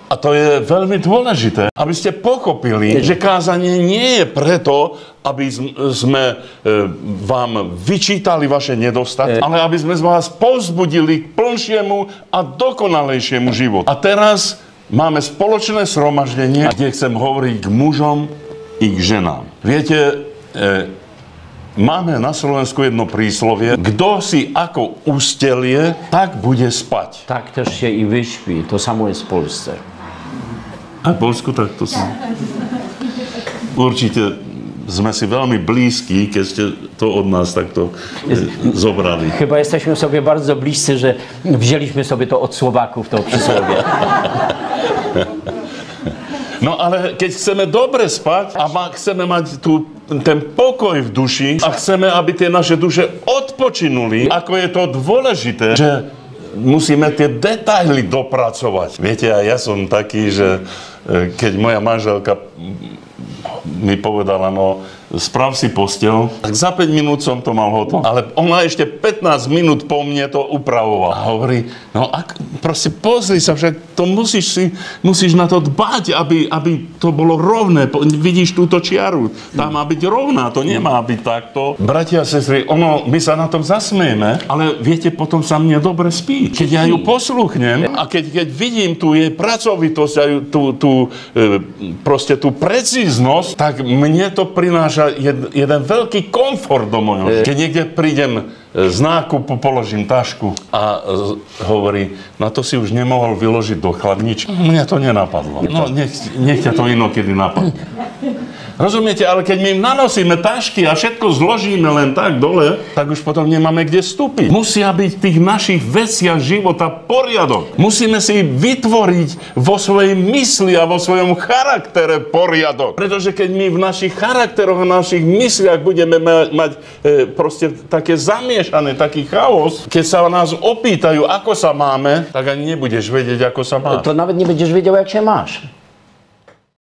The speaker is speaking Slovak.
A to je veľmi dôležité, aby ste pochopili, že kázanie nie je preto, aby sme vám vyčítali vaše nedostatky, ale aby sme vás povzbudili k plnšiemu a dokonalejšiemu životu. A teraz máme spoločné zhromaždenie, kde chcem hovoriť k mužom i k ženám. Viete, máme na Slovensku jedno príslovie, kto si ako ustelie, tak bude spať. Tak też się i wyśpi. To samo jest w Polsce. A v Polsku takto sú. Určite sme si veľmi blízki, keď ste to od nás takto zobrali. Chyba jesteśmy sobie bardzo bliscy, że wzięliśmy sobie to od Słowaków, to przysłowie. No ale keď chceme dobre spať a chceme mať ten pokoj v duši a chceme, aby tie naše duše odpočinuli, ako je to dôležité, že musíme tie detaily dopracovať. Viete, a ja som taký, že keď moja manželka mi povedala, no sprav si posteľ, tak za 5 minút som to mal hotovo. Ale ona ešte 15 minút po mne to upravovala. A hovorí, no proste pozri sa, však to musíš na to dbať, aby to bolo rovné. Vidíš túto čiaru, tá má byť rovná, to nemá byť takto. Bratia a sestry, my sa na tom zasmejeme, ale viete, potom sa mne dobre spí. Keď ja ju posluchnem a keď vidím tú jej pracovitosť a tú precíznosť, tak mne to prináša jeden veľký komfort do môjho. Keď niekde prídem z nákupu, položím tašku a hovorí, na to si už nemohol vyložiť do chladničky. Mne to nenapadlo. No, nech ťa to inokedy napadne. Rozumiete, ale keď my nanosíme tašky a všetko zložíme len tak dole, tak už potom nemáme kde vstúpiť. Musia byť v tých našich veciach života poriadok. Musíme si vytvoriť vo svojej mysli a vo svojom charaktere poriadok. Pretože keď my v našich charakteroch a našich mysliach budeme mať proste také zamiešané, taký chaos, keď sa nás opýtajú, ako sa máme, tak ani nebudeš vedieť, ako sa máš. To nawet nie będziesz wiedział, jak się masz.